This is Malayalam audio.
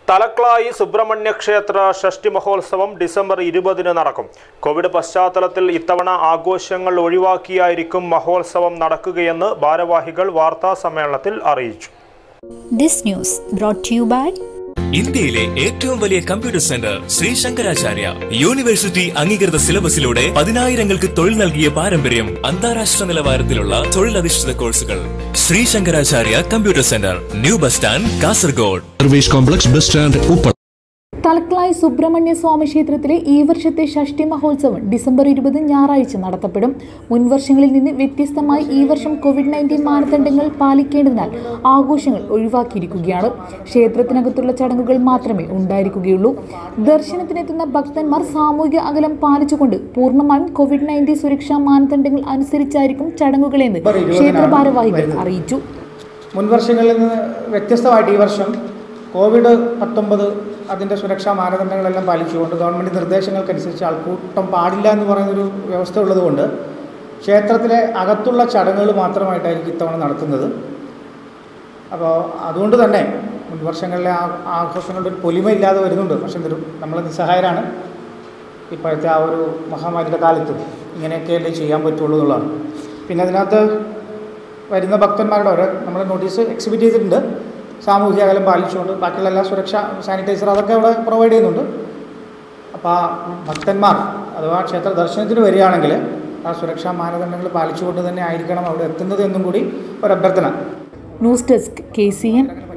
തലക്ലായി സുബ്രഹ്മണ്യ ക്ഷേത്ര ഷഷ്ടി മഹോത്സവം ഡിസംബർ 20-ന് നടക്കും. കോവിഡ് പശ്ചാത്തലത്തിൽ ഇത്തവണ ആഘോഷങ്ങൾ ഒഴിവാക്കിയായിരിക്കും മഹോത്സവം നടക്കുകയെന്ന് ഭാരവാഹികൾ വാർത്താ സമ്മേളനത്തിൽ അറിയിച്ചു. This news brought to you by ഇന്ത്യയിലെ ഏറ്റവും വലിയ computer centre Shri Shankaracharya university അംഗീകൃത സിലബസിലൂടെ 10,000-ങ്ങൾക്ക് തൊഴിൽ നൽകിയ പാരമ്പര്യം, അന്താരാഷ്ട്ര നിലവാരത്തിലുള്ള തൊഴിലധിഷ്ഠിത കോഴ്സുകൾ. Shri Shankaracharya computer centre, new bus stand, Kasaragod. Service complex, bus stand, Uppala. Thalaklayi Subrahmanya Swami ക്ഷേത്രത്തിലെ ഈ വർഷത്തെ ഷഷ്ടി മഹോത്സവം ഡിസംബർ 20 ഞായറാഴ്ച നടത്തപ്പെടും. മുൻവർഷങ്ങളിൽ നിന്ന് വ്യത്യസ്തമായി ഈ വർഷം COVID-19 മാനദണ്ഡങ്ങൾ പാലിക്കേണ്ടതിനാൽ ആഘോഷങ്ങൾ ഒഴിവാക്കിയിരിക്കുകയാണ്. ക്ഷേത്രത്തിനകത്തുള്ള ചടങ്ങുകൾ മാത്രമേ ഉണ്ടായിരിക്കുകയുള്ളൂ. ദർശനത്തിനെത്തുന്ന ഭക്തന്മാർ സാമൂഹിക അകലം പാലിച്ചുകൊണ്ട് പൂർണ്ണമായും COVID-19 സുരക്ഷാ മാനദണ്ഡങ്ങൾ അനുസരിച്ചായിരിക്കും ചടങ്ങുകളെന്ന് ക്ഷേത്ര ഭാരവാഹികൾ അറിയിച്ചു. മുൻവർഷങ്ങളിൽ നിന്ന് വ്യത്യസ്തമായിട്ട് ഈ വർഷം COVID-19 അതിൻ്റെ സുരക്ഷാ മാനദണ്ഡങ്ങളെല്ലാം പാലിച്ചുകൊണ്ട് ഗവൺമെൻറ് നിർദ്ദേശങ്ങൾക്കനുസരിച്ച് ആൾക്കൂട്ടം പാടില്ല എന്ന് പറയുന്നൊരു വ്യവസ്ഥ ഉള്ളതുകൊണ്ട് ക്ഷേത്രത്തിലെ അകത്തുള്ള ചടങ്ങുകൾ മാത്രമായിട്ടായിരിക്കും ഇത്തവണ നടത്തുന്നത്. അപ്പോൾ അതുകൊണ്ട് തന്നെ മുൻവർഷങ്ങളിലെ ആഘോഷങ്ങളുടെ ഒരു പൊലിമയില്ലാതെ വരുന്നുണ്ട്. പക്ഷേ നമ്മൾ നിസ്സഹായരാണ്. ഇപ്പോഴത്തെ ആ ഒരു മഹാമാരിയുടെ കാലത്ത് ഇങ്ങനെയൊക്കെയല്ലേ ചെയ്യാൻ പറ്റുള്ളൂ എന്നുള്ളതാണ്. പിന്നെ അതിനകത്ത് വരുന്ന ഭക്തന്മാരുടെ നമ്മൾ നോട്ടീസ് എക്സിബിറ്റ് ചെയ്തിട്ടുണ്ട്. സാമൂഹിക അകലം പാലിച്ചുകൊണ്ട് ബാക്കിയുള്ള എല്ലാ സുരക്ഷ, സാനിറ്റൈസർ അതൊക്കെ അവിടെ പ്രൊവൈഡ് ചെയ്യുന്നുണ്ട്. അപ്പോൾ ആ ഭക്തന്മാർ അഥവാ ക്ഷേത്ര ദർശനത്തിന് വരികയാണെങ്കിൽ ആ സുരക്ഷാ മാനദണ്ഡങ്ങൾ പാലിച്ചുകൊണ്ട് തന്നെ ആയിരിക്കണം അവിടെ എത്തുന്നത് എന്നും കൂടി ഒരു അഭ്യർത്ഥന. News desk KCN.